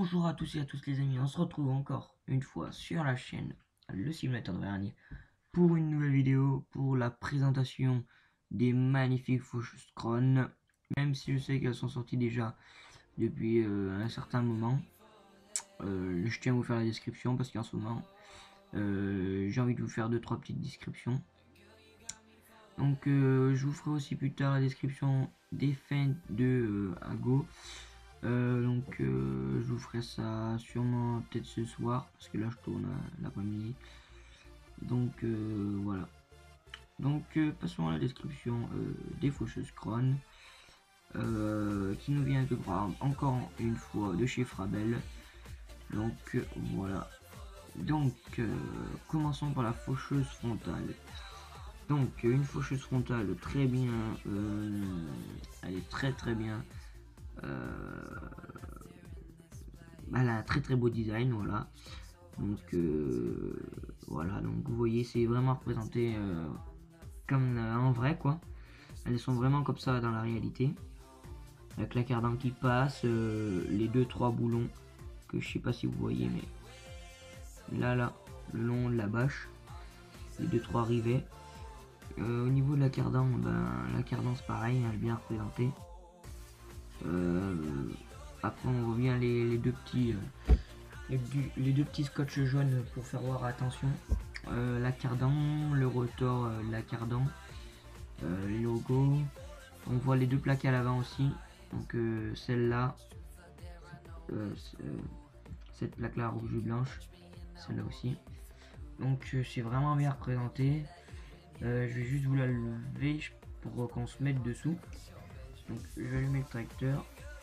Bonjour à tous et à tous les amis, on se retrouve encore une fois sur la chaîne Le Simulateur de Vernier pour une nouvelle vidéo pour la présentation des magnifiques faucheuses Kron. Même si je sais qu'elles sont sorties déjà depuis un certain moment, je tiens à vous faire la description parce qu'en ce moment j'ai envie de vous faire 2-3 petites descriptions. Donc je vous ferai aussi plus tard la description des feintes de Ago. Je vous ferai ça sûrement peut-être ce soir parce que là je tourne l'après-midi. Donc voilà. Donc passons à la description des faucheuses Kron qui nous vient de voir encore une fois de chez Frabel. Donc voilà. Donc commençons par la faucheuse frontale. Donc une faucheuse frontale très bien, elle est très bien. Elle a un très beau design, voilà. Donc voilà, donc vous voyez, c'est vraiment représenté comme en vrai, quoi. Elles sont vraiment comme ça dans la réalité, avec la cardan qui passe, les 2-3 boulons que je sais pas si vous voyez, mais là le long de la bâche, les 2-3 rivets. Au niveau de la cardan, la cadence pareil, elle est bien représentée. Après on revient les deux petits les deux petits scotch jaunes pour faire voir, attention, la cardan, le rotor la cardan, les logos. On voit les deux plaques à l'avant aussi, donc celle-là, cette plaque là rouge et blanche, celle-là aussi. Donc c'est vraiment bien représenté. Je vais juste vous la lever pour qu'on se mette dessous. Donc je vais allumer le tracteur.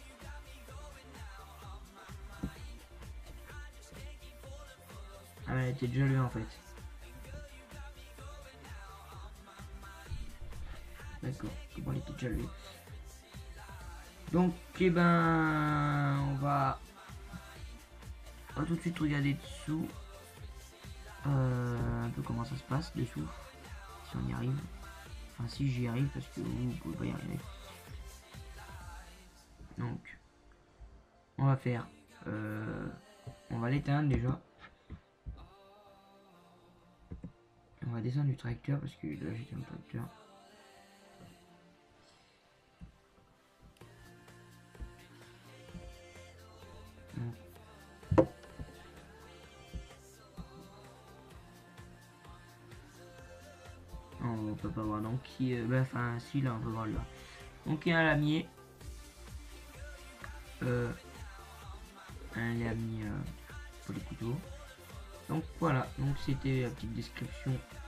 Ah, elle était déjà levée en fait. D'accord, bon, elle était déjà levée. Donc on va tout de suite regarder dessous un peu comment ça se passe dessous, si on y arrive. Enfin si j'y arrive, parce que vous pouvez pas y arriver. Donc on va faire on va l'éteindre déjà. On va descendre du tracteur parce que là j'étais un tracteur. On peut pas voir donc qui enfin si, là on peut voir là. Donc il y a un lamier, pour les couteaux. Donc voilà, donc c'était la petite description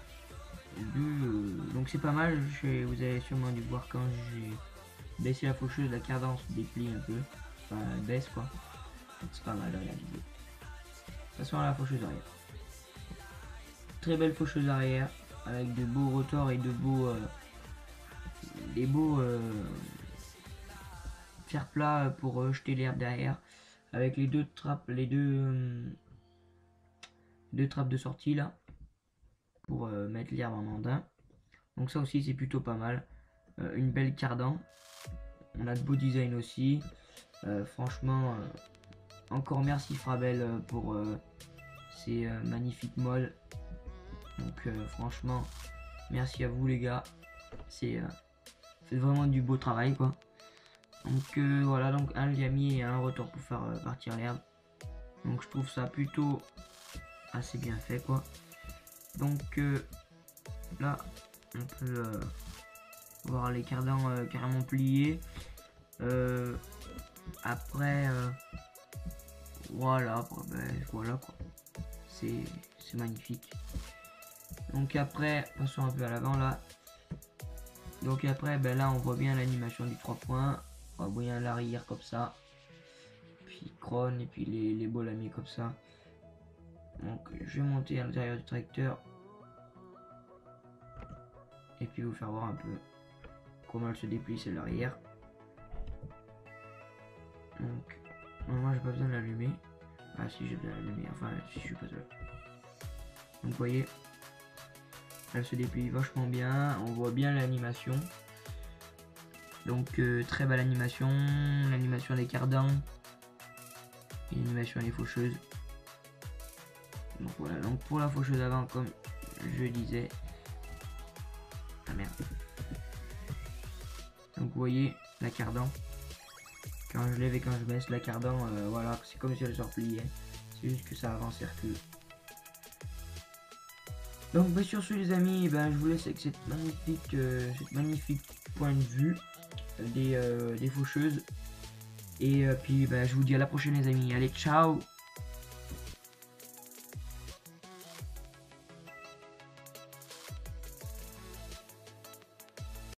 de donc c'est pas mal. Vous avez sûrement dû voir quand j'ai baissé la faucheuse, la cadence déplie un peu, enfin elle baisse quoi. C'est pas mal de réaliser. Passons à la faucheuse arrière. Très belle faucheuse arrière avec de beaux rotors et de beaux fer plat pour jeter l'air derrière, avec les deux trappes, deux trappes de sortie là pour mettre l'herbe en andin. Donc ça aussi c'est plutôt pas mal. Une belle cardan, on a de beaux designs aussi. Franchement encore merci Frabel pour ces magnifiques molles. Donc franchement merci à vous les gars, c'est vraiment du beau travail quoi. Donc voilà, donc un lamier et un rotor pour faire partir l'herbe. Donc je trouve ça plutôt assez bien fait quoi. Donc là on peut voir les cardans carrément pliés. Après voilà, voilà quoi, c'est magnifique. Donc après passons un peu à l'avant là. Donc après là on voit bien l'animation du 3 points, on voit bien l'arrière comme ça, puis Kron et puis les beaux lamiers comme ça. Donc je vais monter à l'intérieur du tracteur et puis vous faire voir un peu comment elle se déplie, c'est l'arrière. Donc moi j'ai pas besoin de l'allumer. Ah si, j'ai besoin de l'allumer, enfin si je suis pas seul. Donc vous voyez, elle se déplie vachement bien, on voit bien l'animation. Donc très belle animation, l'animation des cardans. et l'animation des faucheuses. Donc voilà, donc pour la faucheuse avant, comme je disais, ah merde. Donc vous voyez la cardan, quand je lève et quand je baisse la cardan, voilà, c'est comme si elle se repliait, c'est juste que ça avance et recule. Donc bah, sur ce les amis, ben, je vous laisse avec cette magnifique point de vue des faucheuses. Et puis bah, je vous dis à la prochaine les amis, allez ciao.